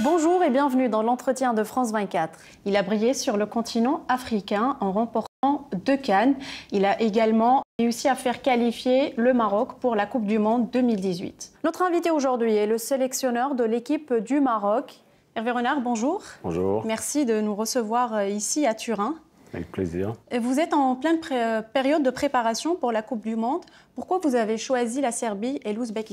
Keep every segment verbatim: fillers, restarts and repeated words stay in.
Bonjour et bienvenue dans l'entretien de France vingt-quatre. Il a brillé sur le continent africain en remportant deux CAN. Il a également réussi à faire qualifier le Maroc pour la Coupe du Monde deux mille dix-huit. Notre invité aujourd'hui est le sélectionneur de l'équipe du Maroc. Hervé Renard, bonjour. Bonjour. Merci de nous recevoir ici à Turin. Avec plaisir. Vous êtes en pleine période de préparation pour la Coupe du Monde. Pourquoi vous avez choisi la Serbie et l'Ouzbékistan ?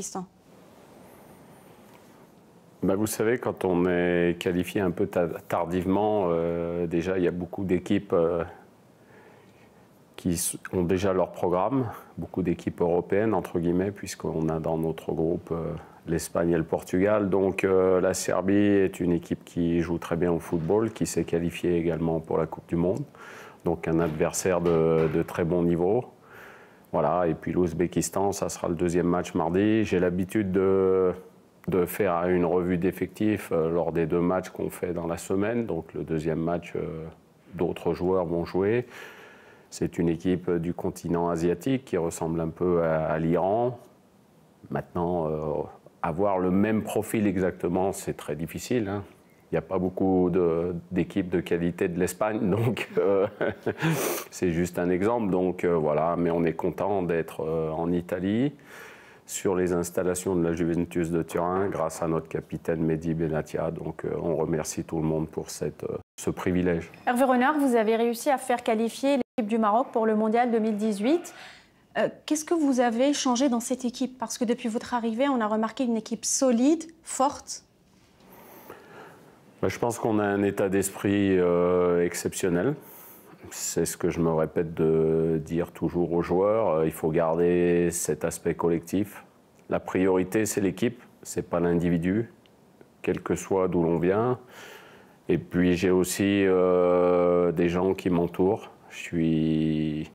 Ben vous savez, quand on est qualifié un peu tardivement, euh, déjà il y a beaucoup d'équipes euh, qui ont déjà leur programme, beaucoup d'équipes européennes entre guillemets, puisqu'on a dans notre groupe euh, l'Espagne et le Portugal. Donc euh, la Serbie est une équipe qui joue très bien au football, qui s'est qualifiée également pour la Coupe du Monde. Donc un adversaire de, de très bon niveau. Voilà. Et puis l'Ouzbékistan, ça sera le deuxième match mardi. J'ai l'habitude de... de faire une revue d'effectifs lors des deux matchs qu'on fait dans la semaine. Donc le deuxième match, euh, d'autres joueurs vont jouer. C'est une équipe du continent asiatique qui ressemble un peu à, à l'Iran. Maintenant, euh, avoir le même profil exactement, c'est très difficile, hein. Il n'y a pas beaucoup d'équipes de, de qualité de l'Espagne, donc euh, c'est juste un exemple. Donc euh, voilà, mais on est content d'être euh, en Italie, sur les installations de la Juventus de Turin, grâce à notre capitaine Mehdi Benatia. Donc euh, on remercie tout le monde pour cette, euh, ce privilège. Hervé Renard, vous avez réussi à faire qualifier l'équipe du Maroc pour le Mondial deux mille dix-huit. Euh, Qu'est-ce que vous avez changé dans cette équipe? Parce que depuis votre arrivée, on a remarqué une équipe solide, forte. Ben, je pense qu'on a un état d'esprit euh, exceptionnel. C'est ce que je me répète de dire toujours aux joueurs. Il faut garder cet aspect collectif. La priorité, c'est l'équipe, c'est pas l'individu, quel que soit d'où l'on vient. Et puis j'ai aussi euh, des gens qui m'entourent. Je suis...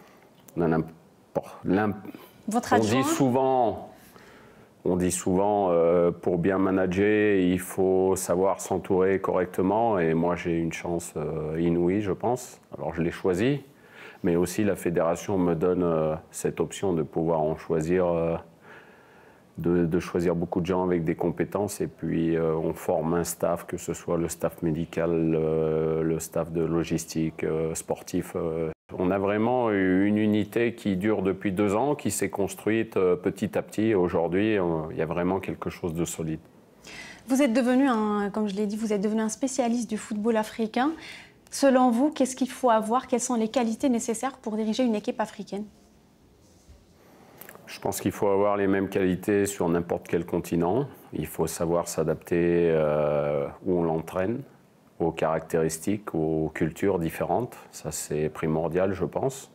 Votre On adjoint? dit souvent... On dit souvent, euh, pour bien manager, il faut savoir s'entourer correctement. Et moi, j'ai une chance euh, inouïe, je pense. Alors, je l'ai choisi. Mais aussi, la fédération me donne euh, cette option de pouvoir en choisir, euh, de, de choisir beaucoup de gens avec des compétences. Et puis, euh, on forme un staff, que ce soit le staff médical, euh, le staff de logistique, euh, sportif. Euh, On a vraiment une unité qui dure depuis deux ans, qui s'est construite petit à petit. Aujourd'hui, il y a vraiment quelque chose de solide. Vous êtes devenu, un, comme je l'ai dit, vous êtes devenu un spécialiste du football africain. Selon vous, qu'est-ce qu'il faut avoir? Quelles sont les qualités nécessaires pour diriger une équipe africaine? Je pense qu'il faut avoir les mêmes qualités sur n'importe quel continent. Il faut savoir s'adapter euh, où on l'entraîne, aux caractéristiques, aux cultures différentes. Ça, c'est primordial, je pense.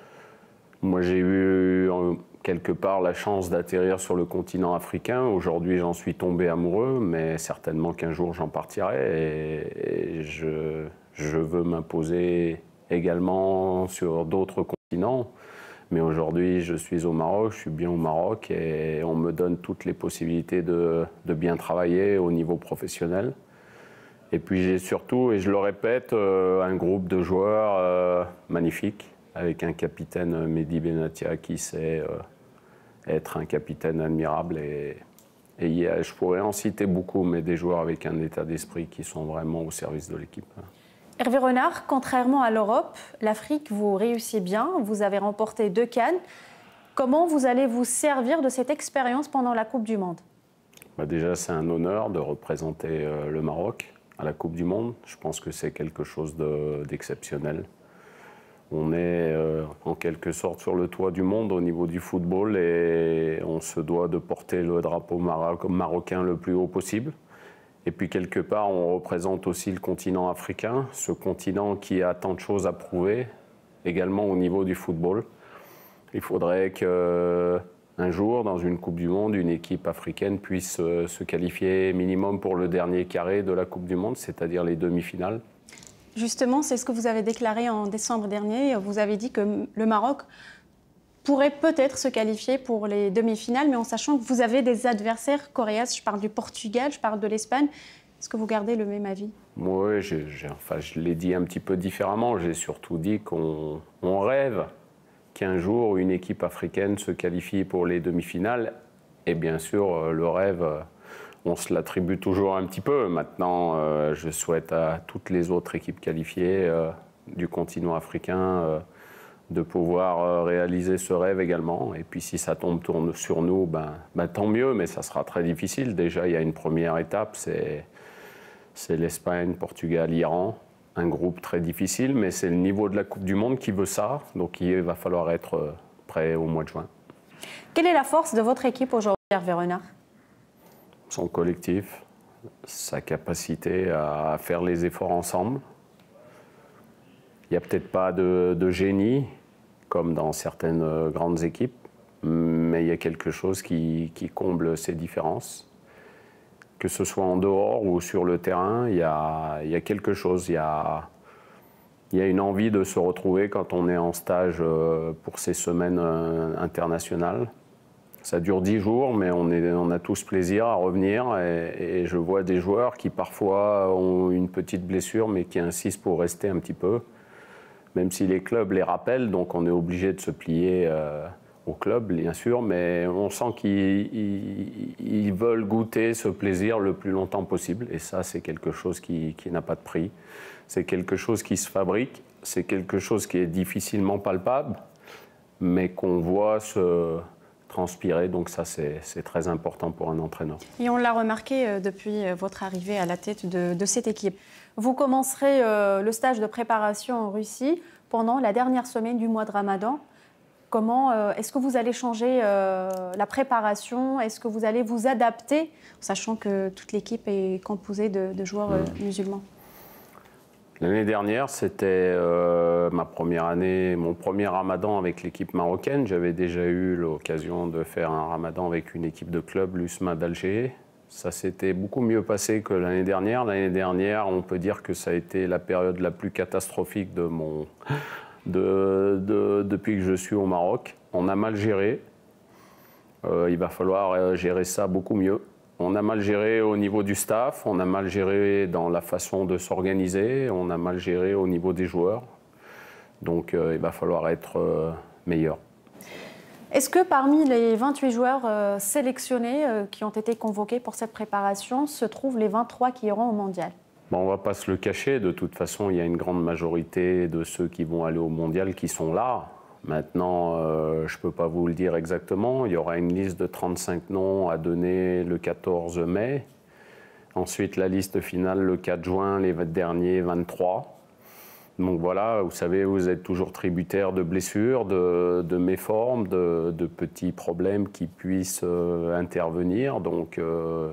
Moi, j'ai eu quelque part la chance d'atterrir sur le continent africain. Aujourd'hui, j'en suis tombé amoureux, mais certainement qu'un jour, j'en partirai. Et, et je, je veux m'imposer également sur d'autres continents. Mais aujourd'hui, je suis au Maroc, je suis bien au Maroc et on me donne toutes les possibilités de, de bien travailler au niveau professionnel. Et puis j'ai surtout, et je le répète, euh, un groupe de joueurs euh, magnifiques, avec un capitaine Mehdi Benatia qui sait euh, être un capitaine admirable. Et, et y a, je pourrais en citer beaucoup, mais des joueurs avec un état d'esprit qui sont vraiment au service de l'équipe. Hervé Renard, contrairement à l'Europe, l'Afrique, vous réussissez bien, vous avez remporté deux CAN. Comment vous allez vous servir de cette expérience pendant la Coupe du Monde? Bah déjà, c'est un honneur de représenter euh, le Maroc à la Coupe du Monde. Je pense que c'est quelque chose d'exceptionnel. On est euh, en quelque sorte sur le toit du monde au niveau du football et on se doit de porter le drapeau maroc marocain le plus haut possible. Et puis quelque part, on représente aussi le continent africain, ce continent qui a tant de choses à prouver, également au niveau du football. Il faudrait que... un jour, dans une Coupe du Monde, une équipe africaine puisse euh, se qualifier minimum pour le dernier carré de la Coupe du Monde, c'est-à-dire les demi-finales. Justement, c'est ce que vous avez déclaré en décembre dernier. Vous avez dit que le Maroc pourrait peut-être se qualifier pour les demi-finales, mais en sachant que vous avez des adversaires coriaces. Je parle du Portugal, je parle de l'Espagne. Est-ce que vous gardez le même avis? Oui, j'ai, j'ai, enfin, je l'ai dit un petit peu différemment. J'ai surtout dit qu'on on rêve qu'un jour, une équipe africaine se qualifie pour les demi-finales. Et bien sûr, le rêve, on se l'attribue toujours un petit peu. Maintenant, euh, je souhaite à toutes les autres équipes qualifiées euh, du continent africain euh, de pouvoir euh, réaliser ce rêve également. Et puis si ça tombe tourne sur nous, ben, ben, tant mieux, mais ça sera très difficile. Déjà, il y a une première étape, c'est l'Espagne, Portugal, Iran. Un groupe très difficile, mais c'est le niveau de la Coupe du Monde qui veut ça. Donc il va falloir être prêt au mois de juin. Quelle est la force de votre équipe aujourd'hui, Hervé Renard? Son collectif, sa capacité à faire les efforts ensemble. Il n'y a peut-être pas de, de génie, comme dans certaines grandes équipes, mais il y a quelque chose qui, qui comble ces différences. Que ce soit en dehors ou sur le terrain, il y a, il y a quelque chose. Il y a, il y a une envie de se retrouver quand on est en stage pour ces semaines internationales. Ça dure dix jours, mais on, est, on a tous plaisir à revenir. Et, et je vois des joueurs qui parfois ont une petite blessure, mais qui insistent pour rester un petit peu. Même si les clubs les rappellent, donc on est obligé de se plier euh, au club, bien sûr. Mais on sent qu'ils veulent goûter ce plaisir le plus longtemps possible. Et ça, c'est quelque chose qui, qui n'a pas de prix. C'est quelque chose qui se fabrique. C'est quelque chose qui est difficilement palpable, mais qu'on voit se transpirer, donc ça c'est très important pour un entraîneur. Et on l'a remarqué euh, depuis votre arrivée à la tête de, de cette équipe. Vous commencerez euh, le stage de préparation en Russie pendant la dernière semaine du mois de Ramadan. Comment euh, est-ce que vous allez changer euh, la préparation? Est-ce que vous allez vous adapter, sachant que toute l'équipe est composée de, de joueurs euh, musulmans? L'année dernière, c'était euh, ma première année, mon premier ramadan avec l'équipe marocaine. J'avais déjà eu l'occasion de faire un ramadan avec une équipe de club, l'U S M A d'Alger. Ça s'était beaucoup mieux passé que l'année dernière. L'année dernière, on peut dire que ça a été la période la plus catastrophique de mon, de, de, depuis que je suis au Maroc. On a mal géré. Euh, il va falloir gérer ça beaucoup mieux. On a mal géré au niveau du staff, on a mal géré dans la façon de s'organiser, on a mal géré au niveau des joueurs. Donc euh, il va falloir être euh, meilleur. Est-ce que parmi les vingt-huit joueurs euh, sélectionnés euh, qui ont été convoqués pour cette préparation, se trouvent les vingt-trois qui iront au mondial? Bon, on ne va pas se le cacher, de toute façon il y a une grande majorité de ceux qui vont aller au mondial qui sont là. Maintenant, euh, je ne peux pas vous le dire exactement. Il y aura une liste de trente-cinq noms à donner le quatorze mai. Ensuite, la liste finale le quatre juin, les derniers vingt-trois. Donc voilà, vous savez, vous êtes toujours tributaire de blessures, de, de méformes, de, de petits problèmes qui puissent euh, intervenir. Donc euh,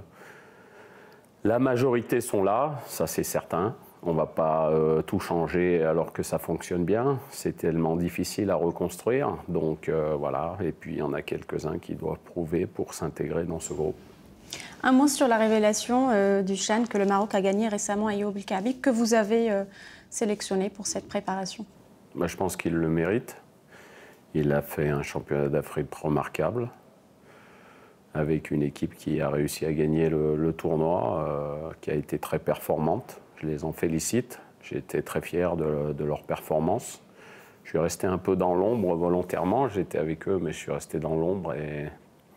la majorité sont là, ça c'est certain. On ne va pas euh, tout changer alors que ça fonctionne bien. C'est tellement difficile à reconstruire. Donc euh, voilà, et puis il y en a quelques-uns qui doivent prouver pour s'intégrer dans ce groupe. Un mot sur la révélation euh, du CHAN que le Maroc a gagné récemment à Ayoub El Kaabi, que vous avez euh, sélectionné pour cette préparation. Bah, je pense qu'il le mérite. Il a fait un championnat d'Afrique remarquable, avec une équipe qui a réussi à gagner le, le tournoi, euh, qui a été très performante. Je les en félicite. J'ai été très fier de, de leur performance. Je suis resté un peu dans l'ombre volontairement. J'étais avec eux, mais je suis resté dans l'ombre. Et,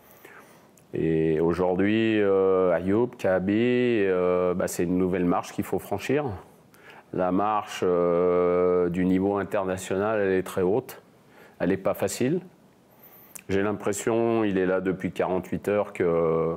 et aujourd'hui, euh, Ayoub, Kaabi, euh, bah, c'est une nouvelle marche qu'il faut franchir. La marche euh, du niveau international, elle est très haute. Elle n'est pas facile. J'ai l'impression, il est là depuis quarante-huit heures, qu'il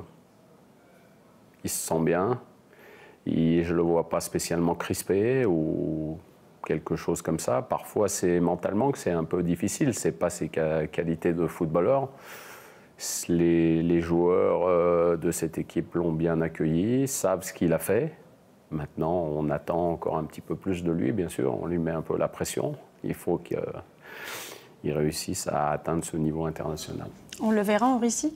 se sent bien. Et je ne le vois pas spécialement crispé ou quelque chose comme ça. Parfois, c'est mentalement que c'est un peu difficile. Ce n'est pas ses qualités de footballeur. Les, les joueurs euh, de cette équipe l'ont bien accueilli, savent ce qu'il a fait. Maintenant, on attend encore un petit peu plus de lui, bien sûr. On lui met un peu la pression. Il faut qu'il euh, réussisse à atteindre ce niveau international. On le verra en Russie?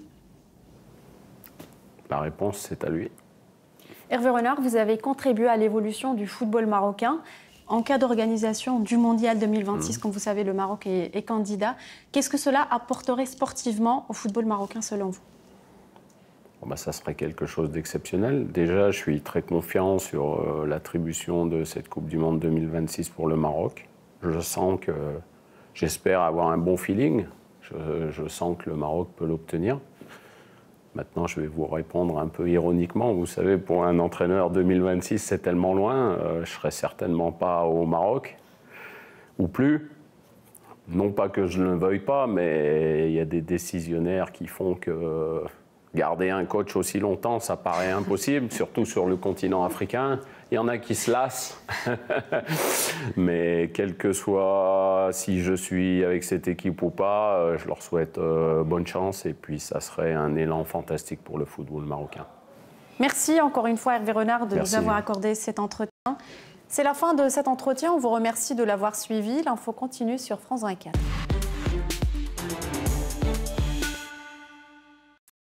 La réponse, c'est à lui. Hervé Renard, vous avez contribué à l'évolution du football marocain. En cas d'organisation du Mondial deux mille vingt-six, mmh. comme vous savez, le Maroc est, est candidat. Qu'est-ce que cela apporterait sportivement au football marocain selon vous? Bon bah, ça serait quelque chose d'exceptionnel. Déjà, je suis très confiant sur euh, l'attribution de cette Coupe du Monde deux mille vingt-six pour le Maroc. Je sens que, j'espère avoir un bon feeling. Je, je sens que le Maroc peut l'obtenir. Maintenant, je vais vous répondre un peu ironiquement. Vous savez, pour un entraîneur, deux mille vingt-six, c'est tellement loin. Euh, je ne serai certainement pas au Maroc, ou plus. Non pas que je ne le veuille pas, mais il y a des décisionnaires qui font que garder un coach aussi longtemps, ça paraît impossible, surtout sur le continent africain. Il y en a qui se lassent. Mais quel que soit si je suis avec cette équipe ou pas, je leur souhaite bonne chance et puis ça serait un élan fantastique pour le football marocain. Merci encore une fois Hervé Renard de Merci. nous avoir accordé cet entretien. C'est la fin de cet entretien. On vous remercie de l'avoir suivi. L'info continue sur France vingt-quatre.